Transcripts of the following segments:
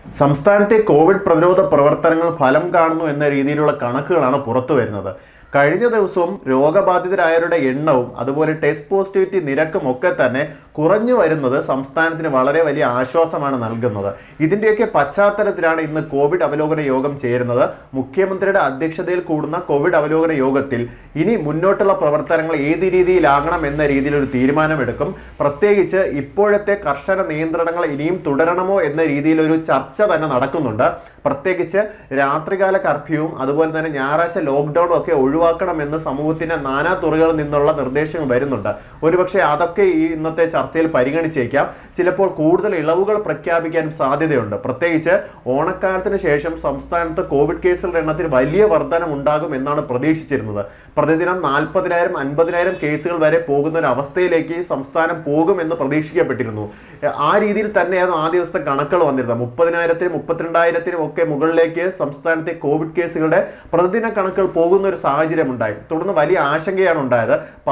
സംസ്ഥാനത്തെ കോവിഡ് പ്രതിരോധ പ്രവർത്തനങ്ങൾ ഫലം കാണുന്നു എന്ന രീതിയിലുള്ള കണക്കുകളാണ് പുറത്തു വരുന്നത്. കഴിഞ്ഞ ദിവസവും രോഗബാധിതരായവരുടെ എണ്ണവും അതുപോലെ ടെസ്റ്റ് പോസിറ്റിവിറ്റി നിരക്കും ഒക്കെ തന്നെ കുറഞ്ഞു വരുന്നത് സംസ്ഥാനത്തിന് വളരെ വലിയ ആശ്വാസമാണ് നൽകുന്നത്. ഇതിൻ്റെയൊക്കെ പശ്ചാത്തലത്തിലാണ് ഇന്ന് കോവിഡ് അവലോകന യോഗം ചേരുന്നത്. മുഖ്യമന്ത്രിയുടെ അധ്യക്ഷതയിൽ കൂടുന്ന കോവിഡ് അവലോകന യോഗത്തിൽ ഇനി മുന്നോട്ടുള്ള പ്രവർത്തനങ്ങൾ ഏത് രീതിയിലാകണം എന്ന രീതിയിലൊരു തീരുമാനമെടുക്കും. പ്രത്യേകിച്ച് ഇപ്പോഴത്തെ കർശന നിയന്ത്രണങ്ങൾ ഇനിയും തുടരണമോ എന്ന രീതിയിലൊരു ചർച്ച തന്നെ നടക്കുന്നുണ്ട്. പ്രത്യേകിച്ച് രാത്രികാല കർഫ്യൂവും അതുപോലെ തന്നെ ഞായറാഴ്ച ലോക്ക്ഡൗണും ഒക്കെ ഒഴിവാക്കണമെന്ന് സമൂഹത്തിന്റെ നാനാ തുറകളിൽ നിന്നുള്ള നിർദ്ദേശങ്ങൾ വരുന്നുണ്ട്. ഒരുപക്ഷെ അതൊക്കെ ഈ ഇന്നത്തെ ചർച്ചയിൽ പരിഗണിച്ചേക്കാം. ചിലപ്പോൾ കൂടുതൽ ഇളവുകൾ പ്രഖ്യാപിക്കാനും സാധ്യതയുണ്ട്. പ്രത്യേകിച്ച് ഓണക്കാലത്തിന് ശേഷം സംസ്ഥാനത്ത് കോവിഡ് കേസുകളുടെ എണ്ണത്തിൽ വലിയ വർധനം ഉണ്ടാകും എന്നാണ് പ്രതീക്ഷിച്ചിരുന്നത്. പ്രതിദിനം 40,000 50,000 കേസുകൾ വരെ പോകുന്ന ഒരു അവസ്ഥയിലേക്ക് സംസ്ഥാനം പോകുമെന്ന് പ്രതീക്ഷിക്കപ്പെട്ടിരുന്നു. ആ രീതിയിൽ തന്നെയാണ് ആ ദിവസത്തെ കണക്കുകൾ വന്നിരുന്നത്. 30,000-നും 32,000-നും ഒക്കെ മുകളിലേക്ക് സംസ്ഥാനത്തെ കോവിഡ് കേസുകളുടെ പ്രതിദിന കണക്കുകൾ പോകുന്ന ഒരു സാഹചര്യം ഉണ്ടായി. തുടർന്ന് വലിയ ആശങ്കയാണ് ഉണ്ടായത്.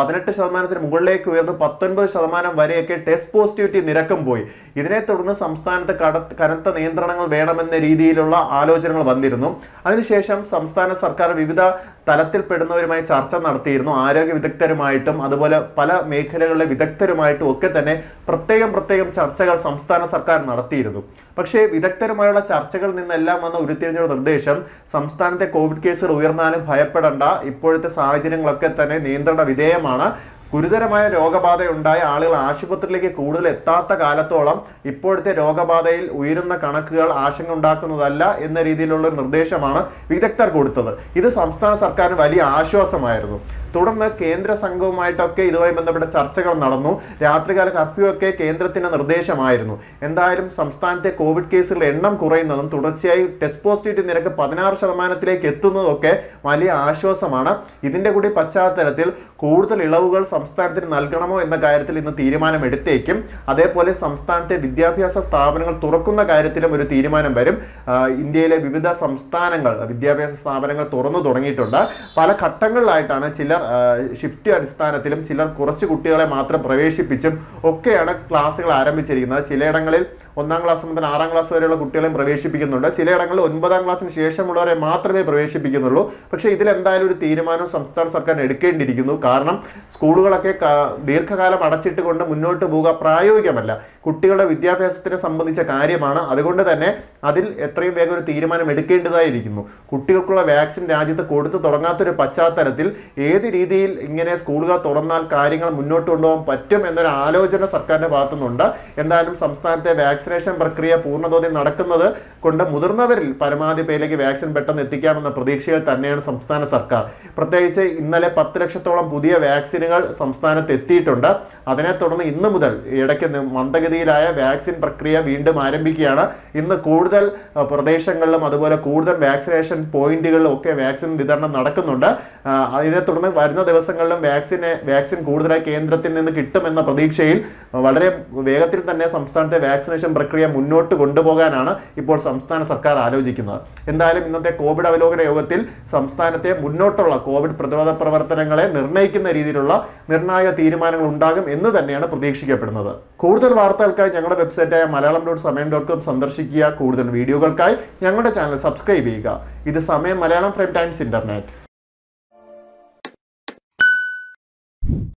18% മുകളിലേക്ക് ഉയർന്ന് 19% വരെയൊക്കെ ടെസ്റ്റ് പോസിറ്റിവിറ്റി നിരക്കും പോയി. ഇതിനെ തുടർന്ന് സംസ്ഥാനത്ത് കനത്ത നിയന്ത്രണങ്ങൾ വേണമെന്ന രീതിയിലുള്ള ആലോചനകൾ വന്നിരുന്നു. അതിനുശേഷം സംസ്ഥാന സർക്കാർ വിവിധ തലത്തിൽപ്പെടുന്നവരുമായി ചർച്ച നടത്തിയിരുന്നു. ആരോഗ്യ വിദഗ്ധരുമായിട്ടും അതുപോലെ പല മേഖലകളിലെ വിദഗ്ധരുമായിട്ടും ഒക്കെ തന്നെ പ്രത്യേകം ചർച്ചകൾ സംസ്ഥാന സർക്കാർ നടത്തിയിരുന്നു. പക്ഷേ വിദഗ്ധരുമായുള്ള ചർച്ചകളിൽ നിന്നെല്ലാം വന്ന ഉരുത്തിരിഞ്ഞൊരു നിർദ്ദേശം സംസ്ഥാനത്തെ കോവിഡ് കേസുകൾ ഉയർന്നാലും ഭയപ്പെടേണ്ട, ഇപ്പോഴത്തെ സാഹചര്യങ്ങളൊക്കെ തന്നെ നിയന്ത്രണ വിധേയമാണ്. ഗുരുതരമായ രോഗബാധയുണ്ടായ ആളുകൾ ആശുപത്രിയിലേക്ക് കൂടുതൽ എത്താത്ത കാലത്തോളം ഇപ്പോഴത്തെ രോഗബാധയിൽ ഉയരുന്ന കണക്കുകൾ ആശങ്ക ഉണ്ടാക്കുന്നതല്ല എന്ന രീതിയിലുള്ള നിർദ്ദേശമാണ് വിദഗ്ധർ കൊടുത്തത്. ഇത് സംസ്ഥാന സർക്കാരിന് വലിയ ആശ്വാസമായിരുന്നു. തുടർന്ന് കേന്ദ്ര സംഘവുമായിട്ടൊക്കെ ഇതുമായി ബന്ധപ്പെട്ട ചർച്ചകൾ നടന്നു. രാത്രികാല കർഫ്യൂ ഒക്കെ കേന്ദ്രത്തിന്റെ നിർദ്ദേശമായിരുന്നു. എന്തായാലും സംസ്ഥാനത്തെ കോവിഡ് കേസുകളുടെ എണ്ണം കുറയുന്നതും തുടർച്ചയായി ടെസ്റ്റ് പോസിറ്റിവിറ്റി നിരക്ക് 16% എത്തുന്നതൊക്കെ വലിയ ആശ്വാസമാണ്. ഇതിന്റെ കൂടി പശ്ചാത്തലത്തിൽ കൂടുതൽ ഇളവുകൾ സംസ്ഥാനത്തിന് നൽകണമോ എന്ന കാര്യത്തിൽ ഇന്ന് തീരുമാനമെടുത്തേക്കും. അതേപോലെ സംസ്ഥാനത്തെ വിദ്യാഭ്യാസ സ്ഥാപനങ്ങൾ തുറക്കുന്ന കാര്യത്തിലും ഒരു തീരുമാനം വരും. ഇന്ത്യയിലെ വിവിധ സംസ്ഥാനങ്ങൾ വിദ്യാഭ്യാസ സ്ഥാപനങ്ങൾ തുറന്നു തുടങ്ങിയിട്ടുണ്ട്. പല ഘട്ടങ്ങളിലായിട്ടാണ് ചിലർ ഷിഫ്റ്റ് അടിസ്ഥാനത്തിലും ചിലർ കുറച്ച് കുട്ടികളെ മാത്രം പ്രവേശിപ്പിച്ചും ഒക്കെയാണ് ക്ലാസ്സുകൾ ആരംഭിച്ചിരിക്കുന്നത്. ചിലയിടങ്ങളിൽ 1-ാം ക്ലാസ് മുതൽ 6-ാം ക്ലാസ് വരെയുള്ള കുട്ടികളെയും പ്രവേശിപ്പിക്കുന്നുണ്ട്. ചിലയിടങ്ങളിൽ 9-ാം ക്ലാസ്സിന് ശേഷമുള്ളവരെ മാത്രമേ പ്രവേശിപ്പിക്കുന്നുള്ളൂ. പക്ഷേ ഇതിലെന്തായാലും ഒരു തീരുമാനം സംസ്ഥാന സർക്കാർ എടുക്കേണ്ടിയിരിക്കുന്നു. കാരണം സ്കൂളുകളൊക്കെ ദീർഘകാലം അടച്ചിട്ട് കൊണ്ട് മുന്നോട്ട് പോവുക പ്രായോഗികമല്ല. കുട്ടികളുടെ വിദ്യാഭ്യാസത്തിനെ സംബന്ധിച്ച കാര്യമാണ്. അതുകൊണ്ട് തന്നെ അതിൽ എത്രയും വേഗം ഒരു തീരുമാനം എടുക്കേണ്ടതായിരിക്കുന്നു. കുട്ടികൾക്കുള്ള വാക്സിൻ രാജ്യത്ത് കൊടുത്തു തുടങ്ങാത്തൊരു പശ്ചാത്തലത്തിൽ ഏത് രീതിയിൽ ഇങ്ങനെ സ്കൂളുകൾ തുറന്നാൽ കാര്യങ്ങൾ മുന്നോട്ട് കൊണ്ടുപോകാൻ പറ്റും എന്നൊരു ആലോചന സർക്കാരിന്റെ ഭാഗത്തുനിന്നുണ്ട്. എന്തായാലും സംസ്ഥാനത്തെ വാക്സിനേഷൻ പ്രക്രിയ പൂർണ്ണതോതിൽ നടക്കുന്നത് കൊണ്ട് മുതിർന്നവരിൽ പരമാവധി പേരിലേക്ക് വാക്സിൻ പെട്ടെന്ന് എത്തിക്കാമെന്ന പ്രതീക്ഷയിൽ തന്നെയാണ് സംസ്ഥാന സർക്കാർ. പ്രത്യേകിച്ച് ഇന്നലെ 10 ലക്ഷത്തോളം പുതിയ വാക്സിനുകൾ സംസ്ഥാനത്ത് എത്തിയിട്ടുണ്ട്. അതിനെ തുടർന്ന് ഇന്ന് മുതൽ ഇടയ്ക്ക് മന്ദഗതിയിലായ വാക്സിൻ പ്രക്രിയ വീണ്ടും ആരംഭിക്കുകയാണ്. ഇന്ന് കൂടുതൽ പ്രദേശങ്ങളിലും അതുപോലെ കൂടുതൽ വാക്സിനേഷൻ പോയിന്റുകളിലും ഒക്കെ വാക്സിൻ വിതരണം നടക്കുന്നുണ്ട്. ഇതിനെ തുടർന്ന് വരുന്ന ദിവസങ്ങളിലും വാക്സിൻ കൂടുതലായി കേന്ദ്രത്തിൽ നിന്ന് കിട്ടുമെന്ന പ്രതീക്ഷയിൽ വളരെ വേഗത്തിൽ തന്നെ സംസ്ഥാനത്തെ വാക്സിനേഷൻ പ്രക്രിയ മുന്നോട്ട് കൊണ്ടുപോകാനാണ് ഇപ്പോൾ സംസ്ഥാന സർക്കാർ ആലോചിക്കുന്നത്. എന്തായാലും ഇന്നത്തെ കോവിഡ് അവലോകന യോഗത്തിൽ സംസ്ഥാനത്തെ മുന്നോട്ടുള്ള കോവിഡ് പ്രതിരോധ പ്രവർത്തനങ്ങളെ നിർണ്ണയിക്കുന്ന രീതിയിലുള്ള നിർണായക തീരുമാനങ്ങൾ ഉണ്ടാകും എന്ന് തന്നെയാണ് പ്രതീക്ഷിക്കപ്പെടുന്നത്. കൂടുതൽ വാർത്തകൾക്കായി ഞങ്ങളുടെ വെബ്സൈറ്റായ malayalam.samayam.com സന്ദർശിക്കുക. കൂടുതൽ വീഡിയോകൾക്കായി ഞങ്ങളുടെ ചാനൽ സബ്സ്ക്രൈബ് ചെയ്യുക. ഇത് സമയം മലയാളം പ്രൈം ടൈംസ് ഇന്റർനെറ്റ്.